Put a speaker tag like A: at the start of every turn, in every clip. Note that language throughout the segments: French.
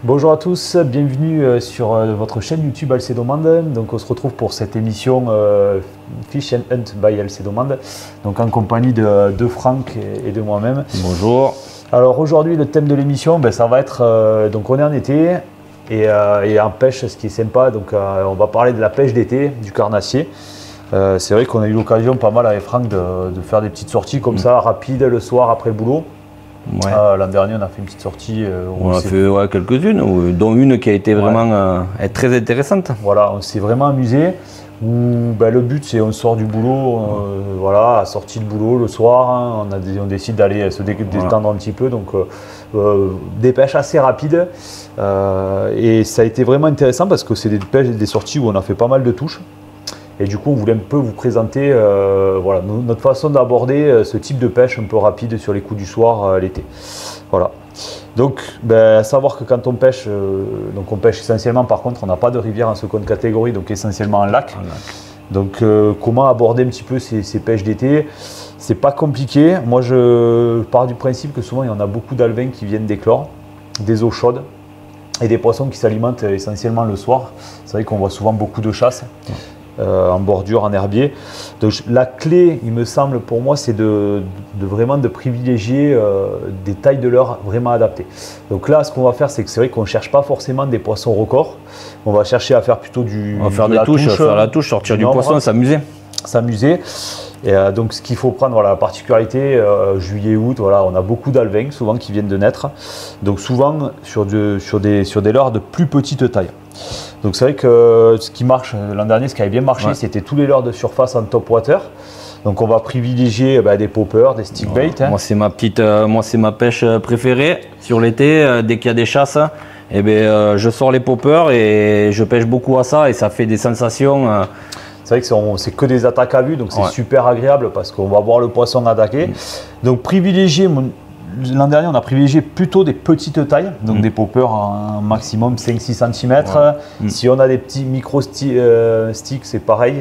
A: Bonjour à tous, bienvenue sur votre chaîne YouTube Alcedomande. Donc on se retrouve pour cette émission Fish and Hunt by Alcedomande, donc en compagnie de Franck et de moi-même.
B: Bonjour.
A: Alors aujourd'hui le thème de l'émission, ça va être, donc on est en été et en pêche, ce qui est sympa, donc on va parler de la pêche d'été, du carnassier. C'est vrai qu'on a eu l'occasion pas mal avec Franck de faire des petites sorties comme ça, rapides le soir après le boulot.
B: Ouais.
A: L'an dernier, on a fait une petite sortie.
B: On a fait quelques-unes, dont une qui a été vraiment très intéressante.
A: Voilà, on s'est vraiment amusé. Le but, c'est on sort du boulot, voilà, sortie de boulot le soir, hein, on décide d'aller se détendre un petit peu. Donc, des pêches assez rapides. Et ça a été vraiment intéressant parce que c'est des pêches, des sorties où on a fait pas mal de touches. Et du coup, on voulait un peu vous présenter voilà, notre façon d'aborder ce type de pêche un peu rapide sur les coups du soir l'été. Voilà. Donc, savoir que quand on pêche, donc on pêche essentiellement, par contre, on n'a pas de rivière en seconde catégorie, donc essentiellement un lac. Donc, comment aborder un petit peu ces pêches d'été? C'est pas compliqué. Moi, je pars du principe que souvent, il y en a beaucoup d'alevins qui viennent d'éclore, des eaux chaudes et des poissons qui s'alimentent essentiellement le soir. C'est vrai qu'on voit souvent beaucoup de chasse. En bordure, en herbier. Donc la clé, il me semble pour moi, c'est vraiment de privilégier des tailles de leurre vraiment adaptées. Donc là, ce qu'on va faire, c'est vrai qu'on ne cherche pas forcément des poissons records. On va chercher à faire plutôt
B: on va faire des touches, faire la touche, sortir du poisson, s'amuser.
A: Et donc ce qu'il faut prendre, voilà, la particularité, juillet-août, voilà, on a beaucoup d'alevins souvent qui viennent de naître. Donc souvent sur des leurres de plus petite taille. Donc c'est vrai que ce qui marche, l'an dernier, ce qui avait bien marché, c'était tous les leurres de surface en top water. Donc on va privilégier des poppers, des stick bait.
B: Moi c'est ma pêche préférée sur l'été. Dès qu'il y a des chasses, je sors les poppers et je pêche beaucoup à ça et ça fait des sensations.
A: C'est vrai que c'est que des attaques à vue, donc c'est super agréable parce qu'on va voir le poisson attaquer. Donc privilégier, l'an dernier on a privilégié plutôt des petites tailles, donc des poppers en maximum 5-6 cm. Si on a des petits micro sticks, c'est pareil,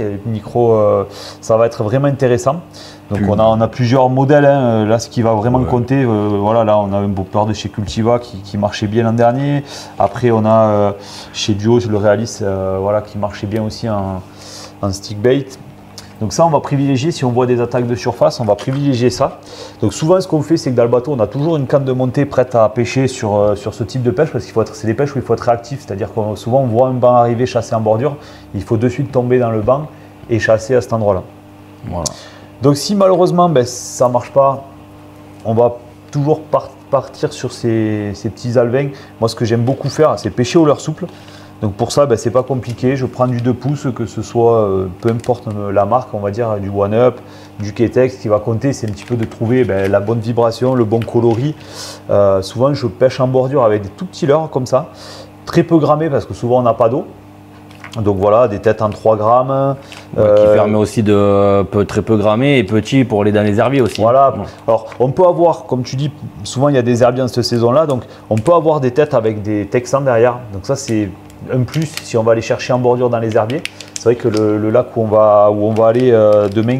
A: ça va être vraiment intéressant. Donc on a plusieurs modèles, hein. Là ce qui va vraiment compter, voilà, là on a un popper de chez Cultiva qui marchait bien l'an dernier. Après on a chez Duo, le Realis, voilà, qui marchait bien aussi en stick bait. Donc ça, on va privilégier, si on voit des attaques de surface, on va privilégier ça. Donc souvent, ce qu'on fait, c'est que dans le bateau, on a toujours une canne de montée prête à pêcher sur ce type de pêche, parce qu'il faut c'est des pêches où il faut être réactif, c'est-à-dire que souvent, on voit un banc arriver, chasser en bordure, il faut de suite tomber dans le banc et chasser à cet endroit-là. Voilà. Donc si malheureusement, ça ne marche pas, on va toujours partir sur ces petits alevins. Moi, ce que j'aime beaucoup faire, c'est pêcher au leurre souple. Donc pour ça, c'est pas compliqué, je prends du 2 pouces, que ce soit, peu importe la marque, on va dire du One Up, du Ketex. Ce qui va compter, c'est un petit peu de trouver la bonne vibration, le bon coloris. Souvent, je pêche en bordure avec des tout petits leurres comme ça, très peu grammés parce que souvent on n'a pas d'eau. Donc voilà, des têtes en 3 grammes.
B: Qui permet aussi de très peu grammer et petit pour aller dans les herbiers aussi.
A: Voilà. Alors on peut avoir, comme tu dis, souvent il y a des herbiers en cette saison-là, donc on peut avoir des têtes avec des texans derrière. Donc ça c'est un plus si on va aller chercher en bordure dans les herbiers. C'est vrai que le lac où on va aller demain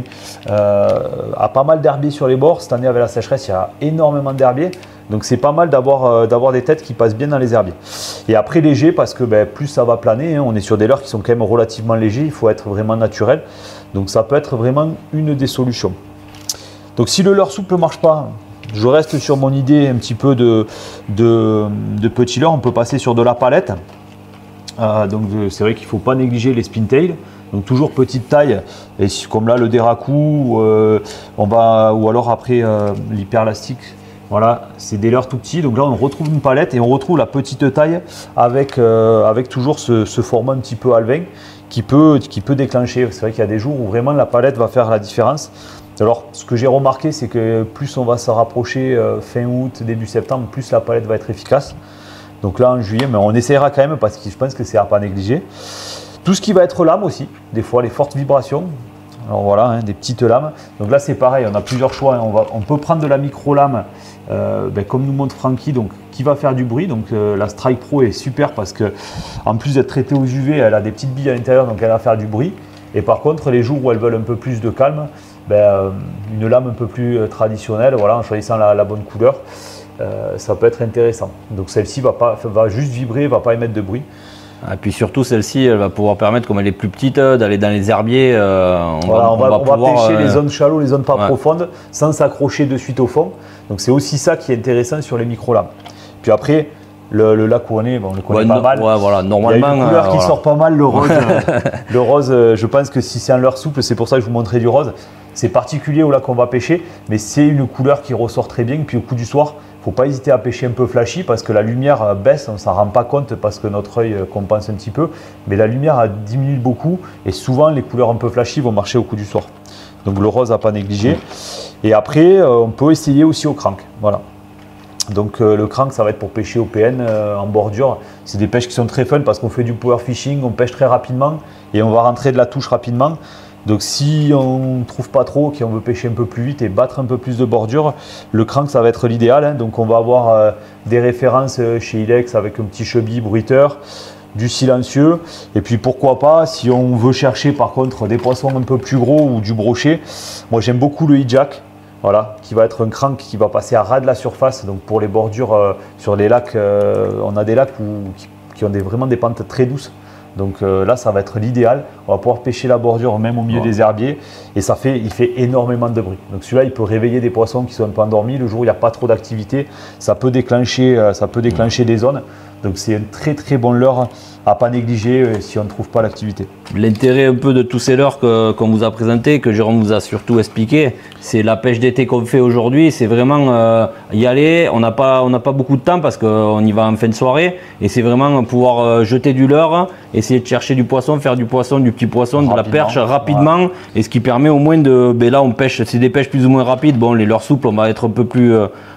A: a pas mal d'herbiers sur les bords. Cette année avec la sécheresse, il y a énormément d'herbiers. Donc c'est pas mal d'avoir des têtes qui passent bien dans les herbiers. Et après léger parce que plus ça va planer, hein, on est sur des leurres qui sont quand même relativement légers, il faut être vraiment naturel. Donc ça peut être vraiment une des solutions. Donc si le leurre souple ne marche pas, je reste sur mon idée un petit peu de petit leurre, on peut passer sur de la palette. Donc c'est vrai qu'il ne faut pas négliger les spintail, donc toujours petite taille, et comme là le Deraku, ou alors après l'hyperlastique, voilà, c'est des leurres tout petits. Donc là on retrouve une palette et on retrouve la petite taille avec toujours ce format un petit peu alevin qui peut déclencher. C'est vrai qu'il y a des jours où vraiment la palette va faire la différence. Alors ce que j'ai remarqué, c'est que plus on va se rapprocher fin août, début septembre, plus la palette va être efficace. Donc là en juillet, mais on essaiera quand même parce que je pense que c'est à pas négliger. Tout ce qui va être lame aussi, des fois les fortes vibrations. Alors voilà, hein, des petites lames. Donc là c'est pareil, on a plusieurs choix. Hein. On peut prendre de la micro-lame, comme nous montre Francky, donc qui va faire du bruit. Donc la Strike Pro est super parce que en plus d'être traitée aux UV, elle a des petites billes à l'intérieur, donc elle va faire du bruit. Et par contre, les jours où elles veulent un peu plus de calme, une lame un peu plus traditionnelle, voilà, en choisissant la bonne couleur. ça peut être intéressant. Donc celle-ci va juste vibrer, va pas émettre de bruit.
B: Et puis surtout celle-ci, elle va pouvoir permettre, comme elle est plus petite, d'aller dans les herbiers.
A: On va pêcher les zones shallow, les zones pas profondes, sans s'accrocher de suite au fond. Donc c'est aussi ça qui est intéressant sur les micro-lames. Puis après, le lac où on est, on le connaît pas mal.
B: Voilà, normalement,
A: il y a une couleur qui sort pas mal, le rose. Le rose, je pense que si c'est un leurre souple, c'est pour ça que je vous montrais du rose. C'est particulier au lac qu'on va pêcher, mais c'est une couleur qui ressort très bien. Puis au coup du soir, il ne faut pas hésiter à pêcher un peu flashy parce que la lumière baisse, on ne s'en rend pas compte parce que notre œil compense un petit peu. Mais la lumière diminue beaucoup et souvent les couleurs un peu flashy vont marcher au coup du soir. Donc le rose à pas négliger. Et après, on peut essayer aussi au crank. Voilà. Donc le crank, ça va être pour pêcher au PN en bordure. C'est des pêches qui sont très fun parce qu'on fait du power fishing, on pêche très rapidement et on va rentrer de la touche rapidement. Donc si on ne trouve pas trop, qu'on veut pêcher un peu plus vite et battre un peu plus de bordure, le crank ça va être l'idéal. Hein. Donc on va avoir des références chez Ilex avec un petit chubby bruiteur, du silencieux. Et puis pourquoi pas, si on veut chercher par contre des poissons un peu plus gros ou du brochet, moi j'aime beaucoup le hijack. Voilà, qui va être un crank qui va passer à ras de la surface. Donc pour les bordures sur les lacs, on a des lacs qui ont vraiment des pentes très douces. Donc là, ça va être l'idéal. On va pouvoir pêcher la bordure même au milieu des herbiers et il fait énormément de bruit. Donc celui-là, il peut réveiller des poissons qui sont un peu endormis. Le jour où il n'y a pas trop d'activité, ça peut déclencher des zones. Donc c'est un très très bon leurre à pas négliger si on ne trouve pas l'activité.
B: L'intérêt un peu de tous ces leurres qu'on vous a présentés, que Jérôme vous a surtout expliqué, c'est la pêche d'été qu'on fait aujourd'hui. C'est vraiment y aller. On n'a pas beaucoup de temps parce qu'on y va en fin de soirée. Et c'est vraiment pouvoir jeter du leurre, essayer de chercher du poisson, faire du poisson, du petit poisson, de la perche rapidement. Ouais. Et ce qui permet au moins de... Ben là, on pêche, c'est des pêches plus ou moins rapides. Bon, les leurres souples, on va être un peu plus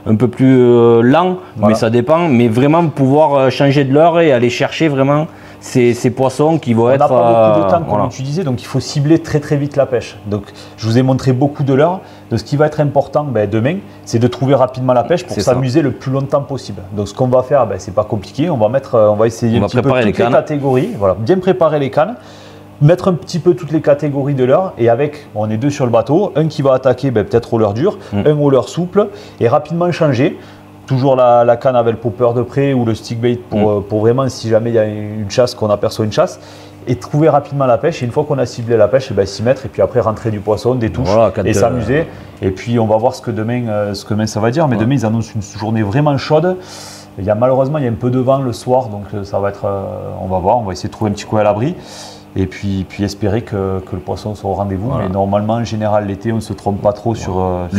B: lent, voilà. Mais ça dépend. Mais vraiment pouvoir changer de leurre et aller chercher vraiment ces poissons qui vont être...
A: On n'a pas beaucoup de temps, comme tu disais, donc il faut cibler très très vite la pêche. Donc je vous ai montré beaucoup de leurres. Donc ce qui va être important demain, c'est de trouver rapidement la pêche pour s'amuser le plus longtemps possible. Donc ce qu'on va faire, c'est pas compliqué. On va essayer un petit peu toutes les catégories. Voilà, bien préparer les cannes. Mettre un petit peu toutes les catégories de leurres et on est deux sur le bateau, un qui va attaquer peut-être au leurre dur, un au leurre souple et rapidement changer. Toujours la canne avec le popper de près ou le stick bait pour vraiment si jamais il y a une chasse, qu'on aperçoit une chasse et trouver rapidement la pêche et une fois qu'on a ciblé la pêche, s'y mettre et puis après rentrer du poisson, des touches et s'amuser et puis on va voir ce que demain ça va dire mais demain ils annoncent une journée vraiment chaude. Malheureusement il y a un peu de vent le soir donc ça va être, on va voir, on va essayer de trouver un petit coin à l'abri. Et puis espérer que le poisson soit au rendez-vous. Voilà. Mais normalement, en général, l'été, on ne se trompe pas trop sur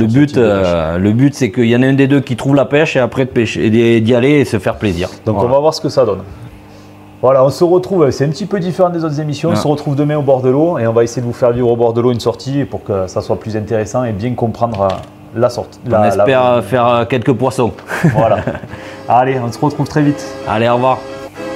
B: le but, c'est qu'il y en a un des deux qui trouve la pêche et après d'y aller et se faire plaisir.
A: Donc on va voir ce que ça donne. Voilà, on se retrouve, c'est un petit peu différent des autres émissions. On se retrouve demain au bord de l'eau et on va essayer de vous faire vivre au bord de l'eau une sortie pour que ça soit plus intéressant et bien comprendre la sortie.
B: On espère faire quelques poissons.
A: Voilà. Allez, on se retrouve très vite.
B: Allez, au revoir.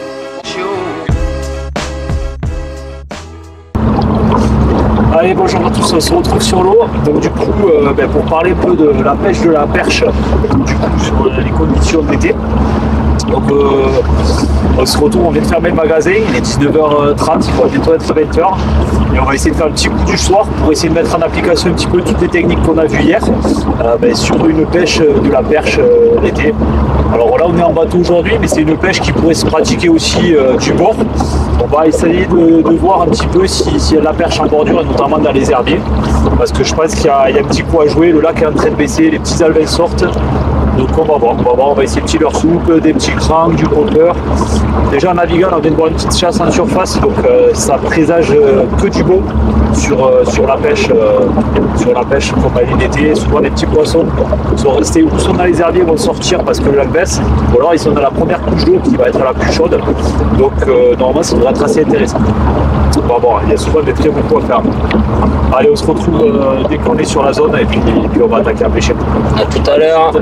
A: Allez, bonjour à tous, on se retrouve sur l'eau. Donc du coup, pour parler un peu de la pêche de la perche, du coup sur les conditions d'été. Donc on se retrouve, on vient de fermer le magasin, il est 19h30, il va bientôt être 20h. Et on va essayer de faire un petit coup du soir pour essayer de mettre en application un petit peu toutes les techniques qu'on a vues hier sur une pêche de la perche l'été. Alors là on est en bateau aujourd'hui, mais c'est une pêche qui pourrait se pratiquer aussi du bord. On va essayer de voir un petit peu s'il y a de la perche en bordure, et notamment dans les herbiers. Parce que je pense qu'il y a un petit coup à jouer, le lac est en train de baisser, les petits alevins sortent. Donc on va voir, on va essayer de petits leurres souples, des petits cranks, du popper. Déjà en naviguant, on vient de voir une petite chasse en surface, donc ça présage que du bon sur la pêche compagnie d'été. Souvent les petits poissons sont restés ou sont dans les herbiers, vont sortir parce que le lac baisse, ou alors ils sont dans la première couche d'eau qui va être la plus chaude. Donc normalement ça devrait être assez intéressant. On va voir, il y a souvent des très bons coups à faire. Allez, on se retrouve dès qu'on est sur la zone et puis on va attaquer à pêcher.
B: A tout à l'heure.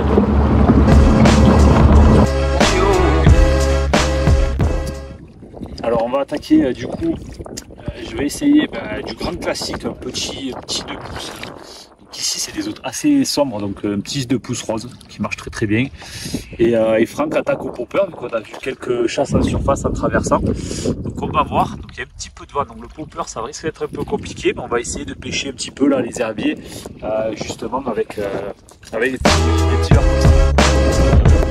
A: Alors on va attaquer du coup, je vais essayer du grand classique, un petit 2 pouces. Donc ici c'est des autres assez sombres, donc un petit 2 pouces rose qui marche très très bien. Et Franck attaque au popper, vu qu'on a vu quelques chasses en surface en traversant. Donc on va voir, donc il y a un petit peu de vent, donc le popper ça risque d'être un peu compliqué, mais on va essayer de pêcher un petit peu là les herbiers, justement avec des petits leurres comme ça.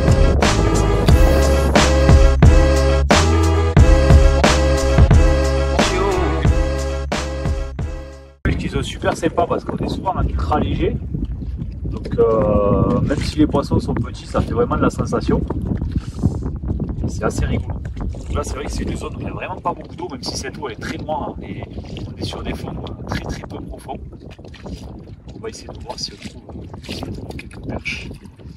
A: super sympa parce qu'on est souvent en ultra léger. Donc même si les poissons sont petits, ça fait vraiment de la sensation. C'est assez rigolo. Donc là c'est vrai que c'est une zone où il n'y a vraiment pas beaucoup d'eau, même si cette eau elle est très noire, hein, et on est sur des fonds très peu profonds. On va essayer de voir si on trouve quelques perches.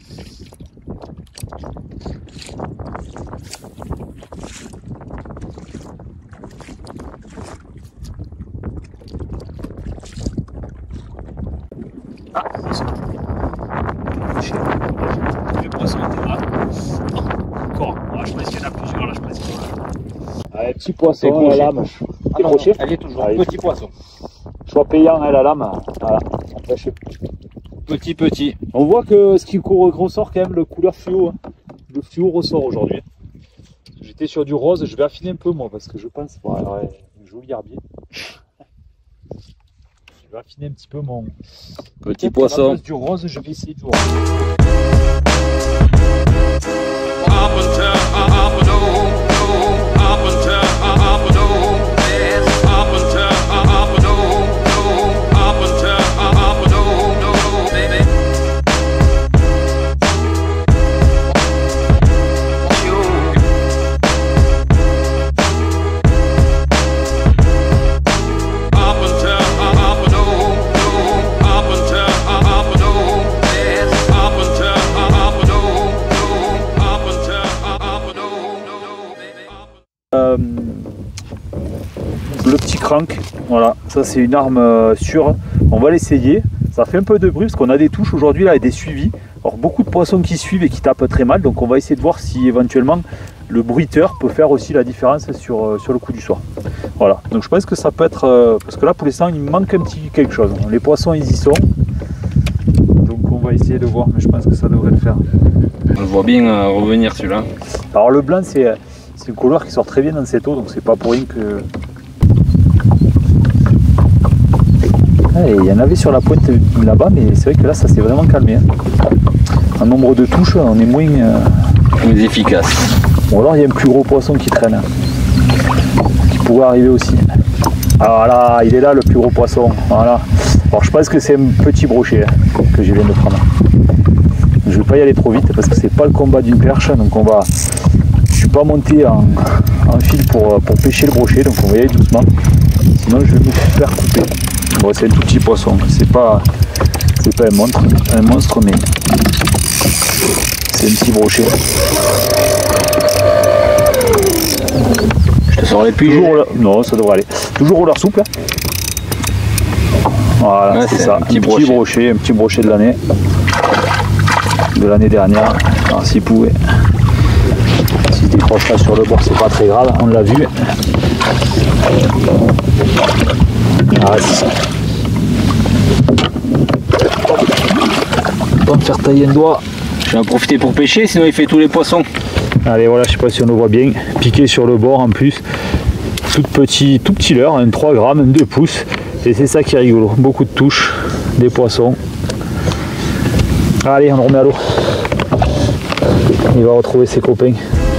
A: Ah, les poissons étaient là. Encore. Ah, je pense qu'il y en a plusieurs là, je pense qu'il y en a. Allez, petit poisson, la lame.
B: Ah non, elle est toujours.
A: Allez,
B: Petit poisson.
A: Choix payant, hein, la lame. Voilà.
B: Petit.
A: On voit que ce qui ressort quand même, le couleur fluo. Hein. Le fluo ressort aujourd'hui. J'étais sur du rose, je vais affiner un peu moi parce que je pense qu'il va y avoir un joli herbier. Je vais affiner un petit peu mon
B: Petit poisson.
A: À la place du rose, je vais essayer du rose. Le petit crank, voilà, ça c'est une arme sûre, on va l'essayer. Ça fait un peu de bruit parce qu'on a des touches aujourd'hui là et des suivis. Alors beaucoup de poissons qui suivent et qui tapent très mal, donc on va essayer de voir si éventuellement le bruiteur peut faire aussi la différence sur le coup du soir. Voilà, donc je pense que ça peut être, parce que là pour l'instant il me manque un petit quelque chose. Les poissons ils y sont, donc on va essayer de voir, mais je pense que ça devrait le faire.
B: On le voit bien revenir celui-là.
A: Alors le blanc c'est une couleur qui sort très bien dans cette eau, donc c'est pas pour rien que... Il y en avait sur la pointe là-bas, mais c'est vrai que là ça s'est vraiment calmé. Hein. En nombre de touches, on est moins
B: efficace.
A: Bon, alors il y a un plus gros poisson qui traîne, hein, qui pourrait arriver aussi. Alors là, il est là le plus gros poisson. Voilà. Alors je pense que c'est un petit brochet hein, que je viens de prendre. Je vais pas y aller trop vite parce que c'est pas le combat d'une perche, donc on va. Je suis pas monté en fil pour pêcher le brochet, donc on va y aller doucement. Sinon je vais me faire couper. Bon, c'est un tout petit poisson, c'est pas un monstre, mais c'est un petit brochet.
B: Je te sors les puits.
A: Non, ça devrait aller. Toujours au leurre souple. Voilà, ouais, c'est ça. Un petit brochet de l'année. De l'année dernière. Alors s'il pouvait. S'il se décroche là sur le bord, c'est pas très grave, on l'a vu. Ah, c'est ça. On va me faire tailler un doigt.
B: Je vais en profiter pour pêcher, sinon il fait tous les poissons.
A: Allez, voilà, je sais pas si on le voit bien. Piqué sur le bord en plus. Tout petit leurre, un 3 grammes, un 2 pouces. Et c'est ça qui est rigolo. Beaucoup de touches, des poissons. Allez, on le remet à l'eau. Il va retrouver ses copains.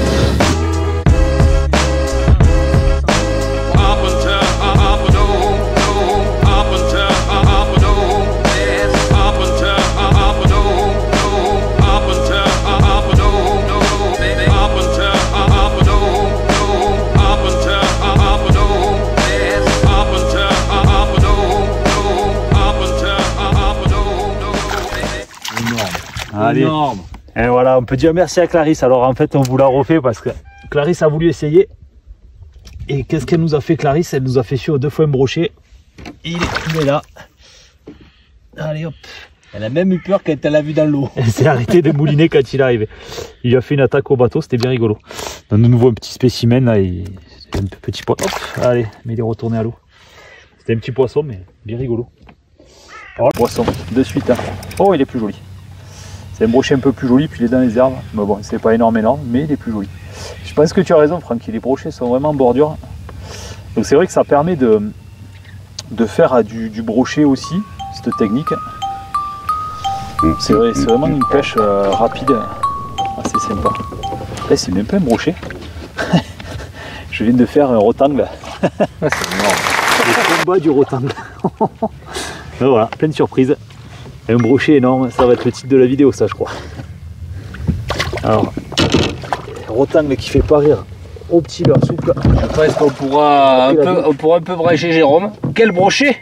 A: Allez. Énorme. Et voilà, on peut dire merci à Clarisse. Alors en fait, on vous l'a refait parce que Clarisse a voulu essayer. Et qu'est-ce qu'elle nous a fait, Clarisse? Elle nous a fait suivre 2 fois un brochet. Il est là. Allez hop.
B: Elle a même eu peur quand elle l'a vu dans l'eau.
A: Elle s'est arrêtée de mouliner quand il est arrivé. Il a fait une attaque au bateau, c'était bien rigolo. On a de nouveau un petit spécimen là. Un petit poisson. Hop, allez, mais il est retourné à l'eau. C'était un petit poisson, mais bien rigolo. Alors le poisson, de suite. Hein. Oh, il est plus joli. C'est un brochet un peu plus joli, puis il est dans les herbes. Mais bon, c'est pas énorme, mais il est plus joli. Je pense que tu as raison, Franck, les brochets sont vraiment en bordure. Donc c'est vrai que ça permet de faire du brochet aussi, cette technique. C'est vraiment une pêche rapide, assez sympa. Là, c'est même pas un brochet. Je viens de faire un rotangle.
B: Ah, c'est énorme.
A: Le combat du rotangle. Mais voilà, plein de surprises. Un brochet énorme, ça va être le titre de la vidéo ça je crois. Alors, rotangle qui fait pas rire au petit leurre souple.
B: Je pense qu'on pourra un peu brancher Jérôme. Quel brochet!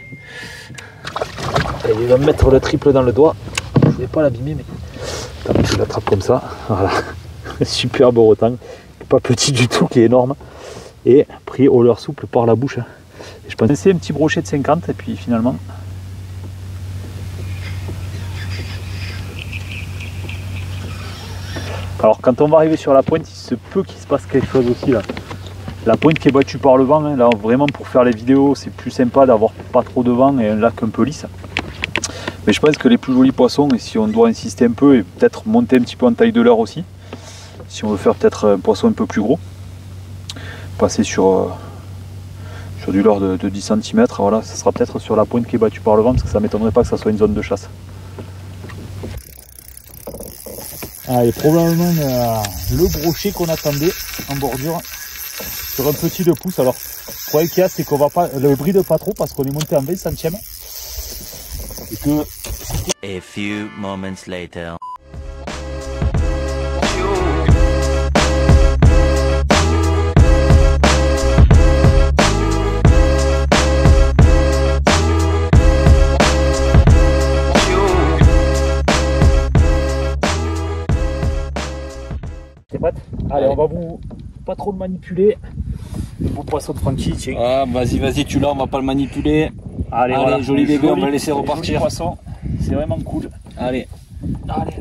A: Et il va me mettre le triple dans le doigt. Je vais pas l'abîmer mais je l'attrape comme ça. Voilà. Superbe rotangle. Pas petit du tout, qui est énorme. Et pris au leurre souple par la bouche. Et je pensais que c'est un petit brochet de 50 et puis finalement. Alors quand on va arriver sur la pointe, il se peut qu'il se passe quelque chose aussi là. La pointe qui est battue par le vent, hein, là vraiment pour faire les vidéos c'est plus sympa d'avoir pas trop de vent et un lac un peu lisse. Mais je pense que les plus jolis poissons, et si on doit insister un peu et peut-être monter un petit peu en taille de leurre aussi, si on veut faire peut-être un poisson un peu plus gros, passer sur du leurre de 10 cm, voilà, ça sera peut-être sur la pointe qui est battue par le vent parce que ça m'étonnerait pas que ça soit une zone de chasse. Allez, probablement le brochet qu'on attendait en bordure sur un petit 2 pouces. Alors, le problème qu'il y a, c'est qu'on va pas le bride pas trop parce qu'on est monté en 20 centièmes. Et que...
C: A few moments later.
A: T'es prête? Allez, on va vous pas trop le manipuler. Le beau poisson de Francky, tiens.
B: Ah, vas-y, tu l'as, on va pas le manipuler.
A: Allez, voilà.
B: Joli bébé, on va le laisser repartir.
A: Poisson, c'est vraiment cool.
B: Allez.
A: Allez.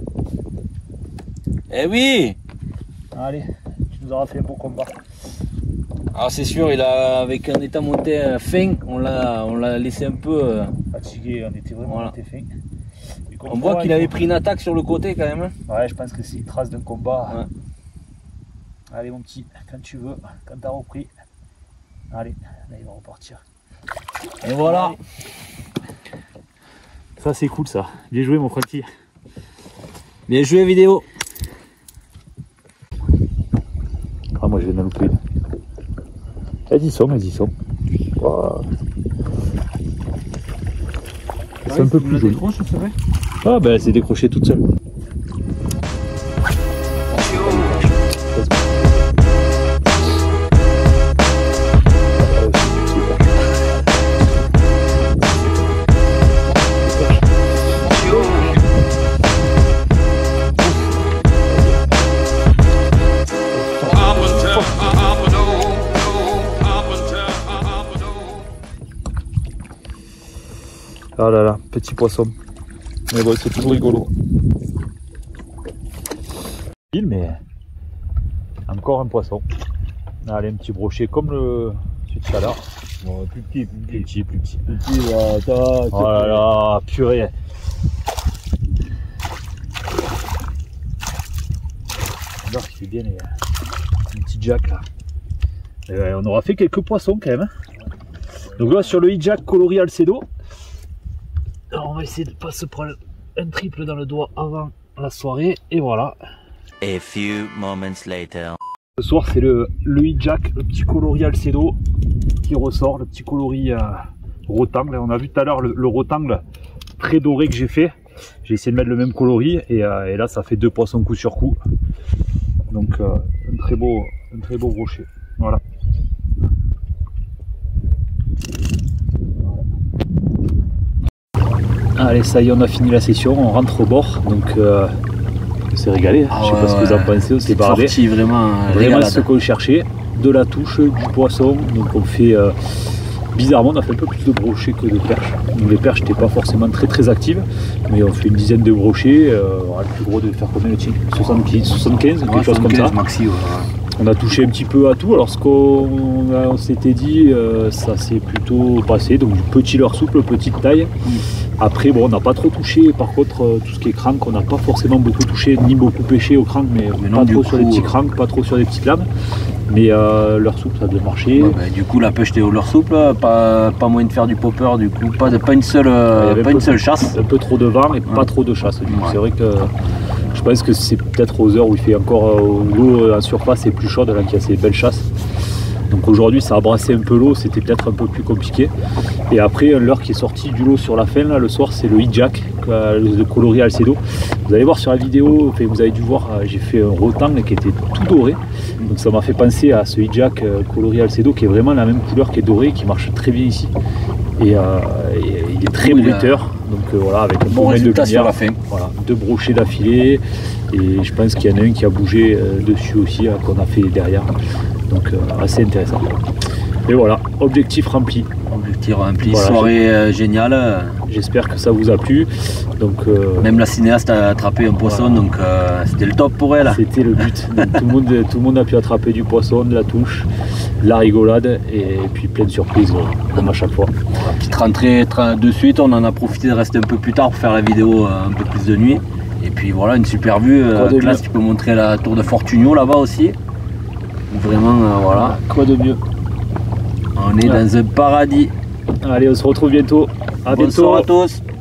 B: Eh oui!
A: Allez, tu nous auras fait un beau combat.
B: Alors c'est sûr, avec un état monté fin, on l'a laissé un peu
A: fatigué, on était vraiment monté fin.
B: On voit qu'il avait pris une attaque sur le côté quand même.
A: Ouais, je pense que c'est une trace d'un combat.
B: Ouais.
A: Allez mon petit, quand tu veux, quand t'as repris. Allez, là il va repartir.
B: Et voilà.
A: Allez. Ça c'est cool ça. Bien joué mon Francky.
B: Bien joué vidéo.
A: Ah moi je vais me louper. Elles y sont. Wow. C'est un peu plus joli. Ah ben elle s'est décrochée toute seule. Ah là là, petit poisson. Mais bon, c'est toujours rigolo. Mais encore un poisson. Allez, un petit brochet comme le celui de tout à l'heure.
B: Bon, plus petit.
A: Plus petit. Oh là là, purée. Alors, il fait bien les petits jacks là. Et on aura fait quelques poissons quand même. Donc là, sur le hijack coloris Alcedo. Alors on va essayer de ne pas se prendre un triple dans le doigt avant la soirée et voilà.
C: A few moments later.
A: Ce soir c'est le hijack, le petit coloris Alcedo qui ressort, le petit coloris rotangle. On a vu tout à l'heure le rotangle très doré que j'ai fait. J'ai essayé de mettre le même coloris et là ça fait 2 poissons coup sur coup. Donc un très beau brochet. Voilà. Allez, ça y est, on a fini la session, on rentre au bord, donc on s'est régalé. Je sais pas ce que vous en pensez, on s'est bardé. Vraiment ce qu'on cherchait, de la touche, du poisson. Donc on fait, bizarrement, on a fait un peu plus de brochets que de perches. Donc les perches n'étaient pas forcément très actives, mais on fait une dizaine de brochets. Le plus gros de faire combien le tien 75, quelque chose comme ça.
B: Maxi, ouais.
A: On a touché un petit peu à tout, alors ce qu'on s'était dit, ça s'est plutôt passé, donc du petit leurre souple, petite taille. Après bon, on n'a pas trop touché, par contre tout ce qui est crank, on n'a pas forcément beaucoup touché, ni beaucoup pêché au crank, mais pas trop sur les petits cranks, pas trop sur les petites lames. Mais leurre souple ça a bien marché.
B: Ouais, bah, du coup la pêche était au leurre souple, pas moyen de faire du popper, du coup pas une seule chasse.
A: Un peu trop de vent et pas trop de chasse, du coup c'est vrai que je pense que c'est peut-être aux heures où il fait encore l'eau en surface est plus chaude, là qu'il y a ces belles chasses.
D: Donc aujourd'hui ça a brassé un peu l'eau, c'était peut-être un peu plus compliqué. Et après un leurre qui est sorti du lot sur la fin là, le soir, c'est le hijack, le coloris Alcedo. Vous allez voir sur la vidéo, vous avez dû voir, j'ai fait un rotan qui était tout doré. Donc ça m'a fait penser à ce hijack coloris Alcedo qui est vraiment la même couleur, qui est doré, qui marche très bien ici. Et il est très bruiteur. Donc voilà, avec un bon résultat sur la fin. Voilà, 2 brochets d'affilée. Et je pense qu'il y en a un qui a bougé dessus aussi, qu'on a fait derrière. Donc assez intéressant. Et voilà, objectif rempli.
B: Objectif rempli,
D: voilà,
B: soirée géniale.
D: J'espère que ça vous a plu. Donc,
B: même la cinéaste a attrapé un poisson, voilà. Donc c'était le top pour elle.
D: C'était le but. Donc, tout le monde a pu attraper du poisson, de la touche, de la rigolade et puis plein de surprises comme à chaque fois.
B: Voilà, petite rentrée de suite, on en a profité de rester un peu plus tard pour faire la vidéo un peu plus de nuit. Et puis voilà, une super vue. Là, tu peux montrer la tour de Fortunio là-bas aussi. Vraiment, voilà.
D: Quoi de mieux?
B: On est dans un paradis.
D: Allez, on se retrouve bientôt. À bientôt.
B: Bonsoir à tous.